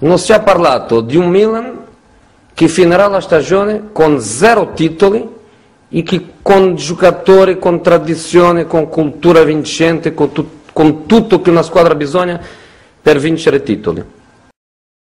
non si è parlato di un Milan che finirà la stagione con 0 titoli e che con giocatori, con tradizione, con cultura vincente, con tutto che una squadra bisogna per vincere titoli.